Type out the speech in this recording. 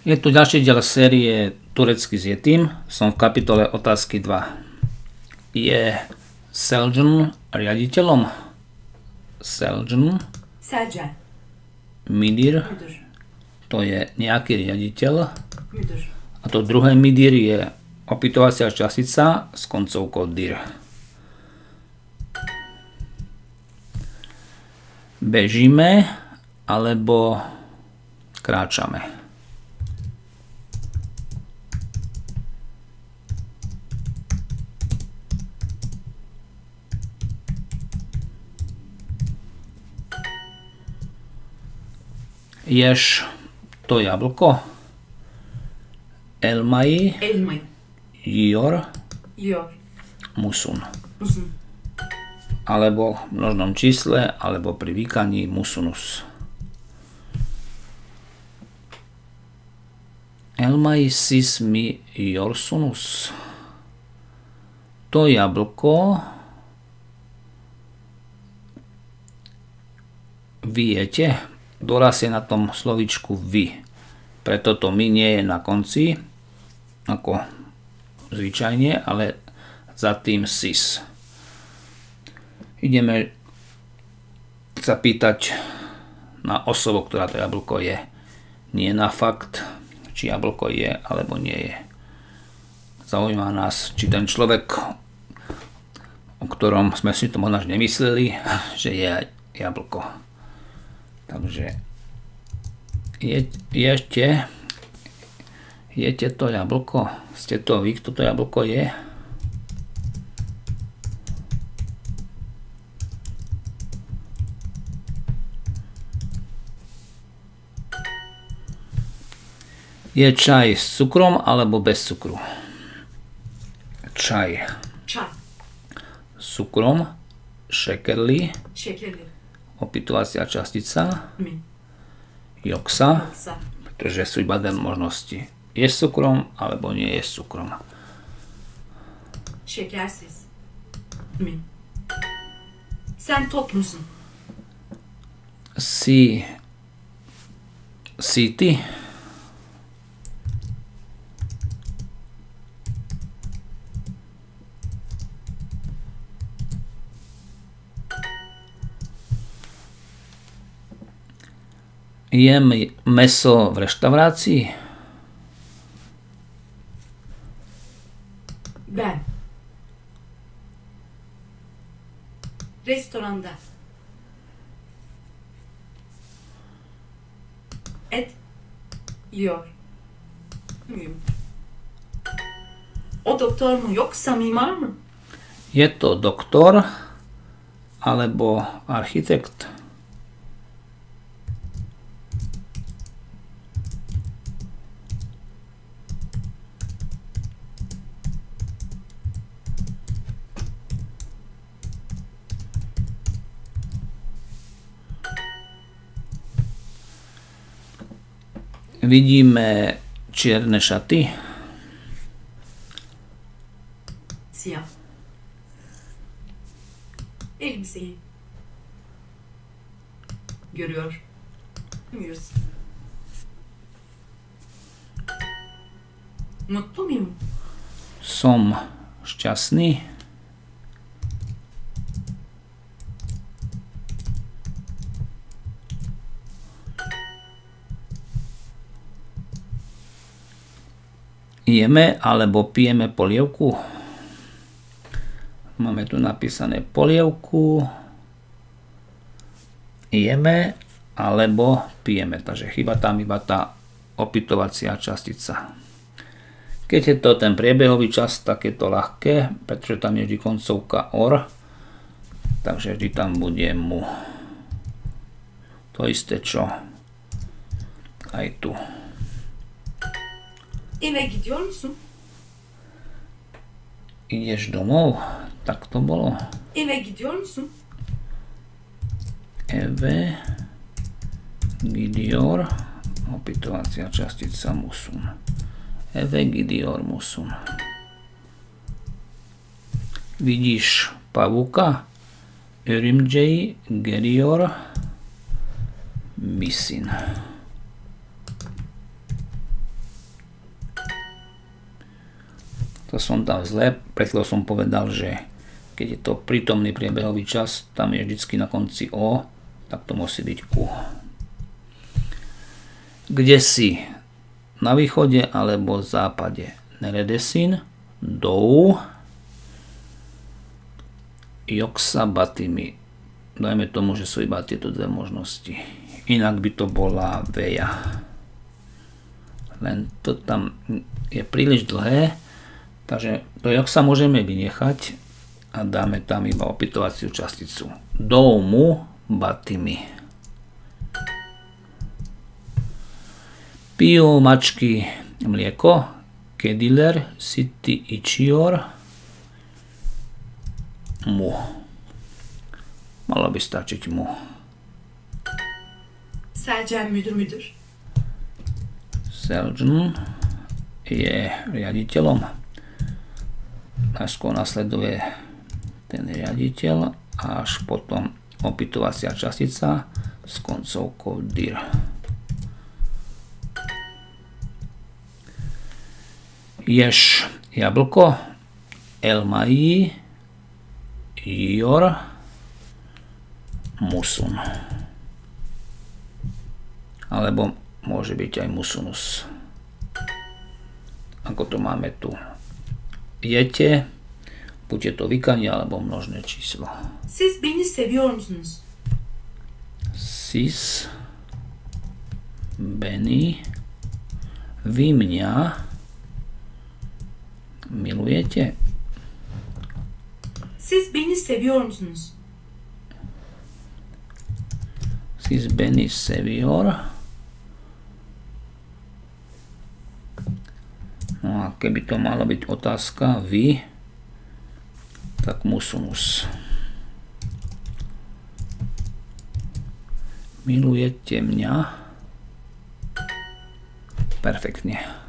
Je tu ďalší diel série Turecky s Yetim. Som v kapitole otázky 2. Je Selcan riaditeľom? Selcan. Midir. To je nejaký riaditeľ. A to druhé midir je opytovacia častica s koncovkou dir. Bežíme alebo kráčame. Ješ to jablko? Elmayı yiyor musun? Alebo v množnom čísle, alebo pri výkaní musunuz. Elmayı siz mi yiyorsunuz? To jablko vy jete? Doraz je na tom slovíčku vy. Preto to my nie je na konci, ako zvyčajne, ale za tým sis. Ideme sa pýtať na osobu, ktorá to jablko je. Nie na fakt, či jablko je, alebo nie je. Zaujíma nás, či ten človek, o ktorom sme si to možno nemysleli, že je jablko. Takže jete to jablko? Ste to vy, kto to jablko je? Je čaj s cukrom alebo bez cukru? Čaj. S cukrom, šekerli. Opytovacia častica. Yoksa. Pretože sú iba dve možnosti. Je s cukrom, alebo nie je s cukrom. Şekersiz. Mi? Sen tok musun? Si ty? Jem meso v reštaurácii? Ben. Restoranda. Et yiyor muyum? O doktor mu yoksa mimar mı? Je to doktor alebo architekt? Vidíme čierne šaty. Siyah. Elbiseyi görüyor muyuz? Mutlu muyum? Som šťastný. Jeme alebo pijeme polievku. Máme tu napísané polievku. Jeme alebo pijeme. Takže chýba tam iba tá opytovacia častica. Keď je to ten priebehový čas, tak je to ľahké, pretože tam je vždy koncovka or. Takže vždy tam bude mu. To isté, čo aj tu. Eve gidiyor musun? Ideš domov? Tak to bolo. Eve gidiyor musun? Eve gidiyor. Opytovacia častica musun. Eve gidiyor musun. Vidíš pavúka? Örümceği geliyor misin? To som tam zle, preto som povedal, že keď je to prítomný priebehový čas, tam je vždycky na konci O, tak to musí byť U. Kde si? Na východe alebo západe? Neredesin, Dou, Joksabatimi. Dajme tomu, že sú iba tieto dve možnosti. Inak by to bola Veja. Len to tam je príliš dlhé, takže to Joksa môžeme vynechať a dáme tam iba opytovaciu časticu. Doumu Batimi. Pijú mačky mlieko. Kediler Siti Ichior Mu. Malo by stačiť mu. Selcan müdür. Selcan je riaditeľom. Najskôr nasleduje ten riaditeľ a až potom opytovacia častica s koncovkou dir. Ješ jablko. Elmaji Jor Musun. Alebo môže byť aj musunus. Ako to máme tu. Jete, buď je to vykanie alebo množné číslo. Siz beni seviyor musunuz? Sis, Beni, vy mňa milujete? Siz beni seviyor musunuz? Sis Beni sevior. No a keby to mala byť otázka vy, tak musunus. Milujete mňa? Perfektne.